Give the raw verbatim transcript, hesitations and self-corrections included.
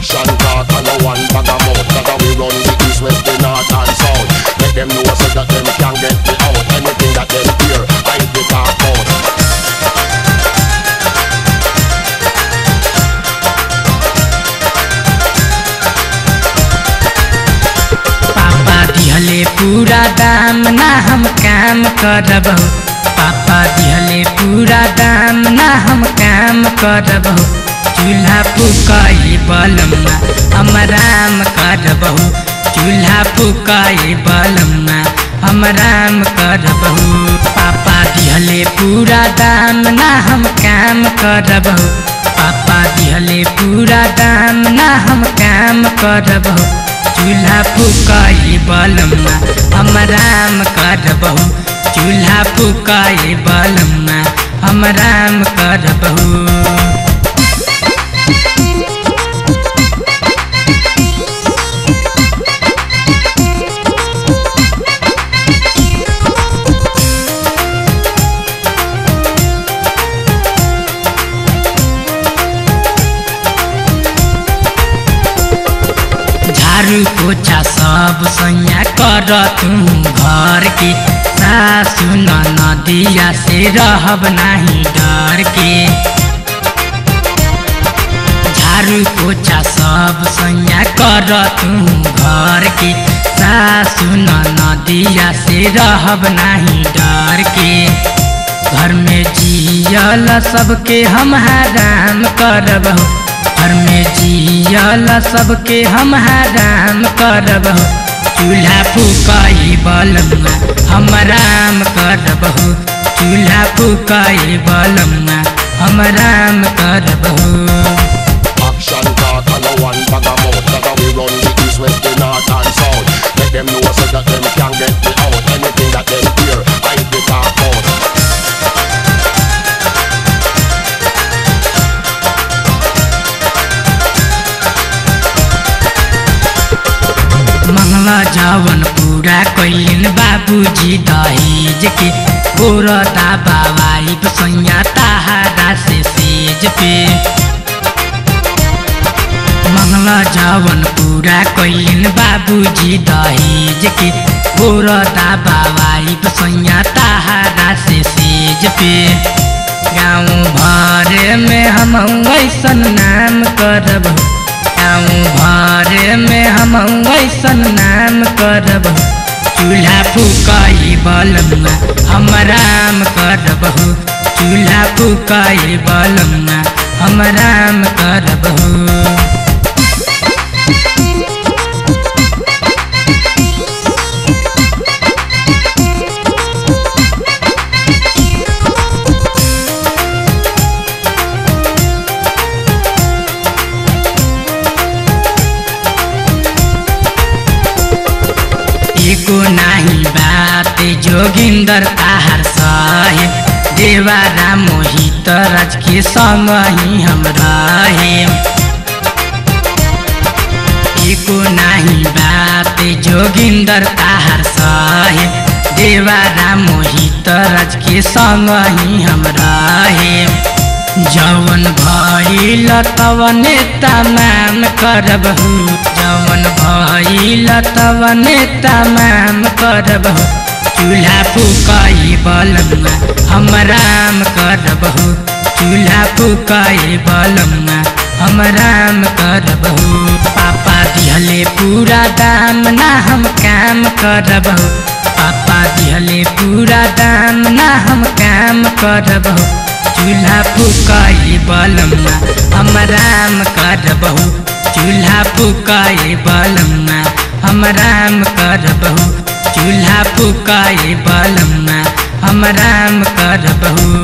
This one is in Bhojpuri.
Action talk and no one bag a mouth. Cause we run the east, west, the north and south. Let them know so that them can get me out. Anything that them hear, I be talk out. पापा दिहले पूरा दाम ना हम काम करबहु। पापा दिहले पूरा दाम ना हम काम करबहु। चूल्हा फुकाई बलम्मा हम राम करबहु। चूल्हा फुकाई बलम्मा हम राम करबहु। पापा दिहले पूरा दाम ना हम काम करबहु। पापा दिहले पूरा दाम ना हम काम करबहु। चूल्हा फुकाई बलम्मा हम राम करबहु। चूल्हा फुकाई बलम्मा हम राम करबहु। झाड़ू पोछा सब सैया कर तू घर के। सासु नदिया से रहब नाही डर के। झाड़ू पोछा सब सैया कर तू घर के। सासु नदिया से रहब नाही डर के। घर में जियल सबके हम हराम करबहु। घर में जियल सबके हम हराम करबहु। चूल्हा फुकाई बलम्मा हम राम करबहु। चूल्हा फुकाई बलम्मा हम Ram करबहु। Action talk and no one bag a mouth. Cause we run the east, west, the north and south. Let them know so that them can get me out. Anything that them hear, I be talk out. मंगला जवन पूरा कैलिन बाबूजी दहेज के। गोरता बाबाई सैया ताहारा से सेज पे। मंगला जवन पूरा कैलिन बाबूजी दहेज के। गोरता बाबाई सैया ताहारा से सेज पे। गाँव भर में हम ऐसन नाम करबहु। गाँव भर में हम ऐसन नाम करबहु। चूल्हा फुकाई बलम्मा हम राम करबहु। चूल्हा फुकाई बलम्मा हम राम करबहु। एको नाही बात जोगिंदर ताहार सहे। देवारा मोहित राज के संग ही हम रहे। एको नाही बात जोगिंदर ताहार सहे। देवारा मोहित राज के संग ही हम रहे। जवन भइल तवने तमाम करबहु। जवन भइल तवने तमाम करबहु। चूल्हा फुकाई बलम्मा हम राम करबहु। चूल्हा फुकाई बलम्मा हम राम करबहु। पापा दिहले पूरा दाम ना हम काम करबहु। पापा दिहले पूरा दाम ना हम काम करबहु। चूल्हा फुकाई बलम्मा हम राम करबहु। चूल्हा फुकाई बलम्मा हम राम करबहु। चूल्हा फुकाई बलम्मा हम राम करबहु।